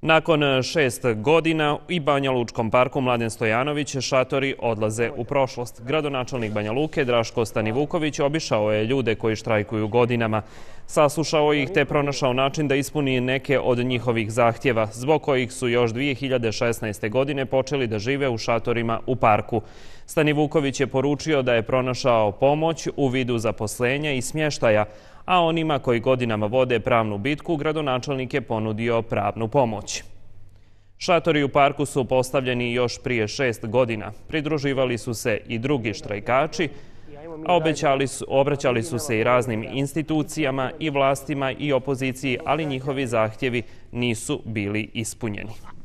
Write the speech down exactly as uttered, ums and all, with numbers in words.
Nakon šest godina i Banja Lučkom parku Mladen Stojanović šatori odlaze u prošlost. Gradonačelnik Banja Luke Draško Stanivuković obišao je ljude koji štrajkuju godinama. Saslušao ih te pronašao način da ispuni neke od njihovih zahtjeva, zbog kojih su još dvije hiljade šesnaeste. godine počeli da žive u šatorima u parku. Stanivuković je poručio da je pronašao pomoć u vidu zaposlenja i smještaja, a onima koji godinama vode pravnu bitku, gradonačelnik je ponudio pravnu pomoć. Šatori u parku su postavljeni još prije šest godina. Pridruživali su se i drugi štrajkači, a obećali su, obraćali su se i raznim institucijama i vlastima i opoziciji, ali njihovi zahtjevi nisu bili ispunjeni.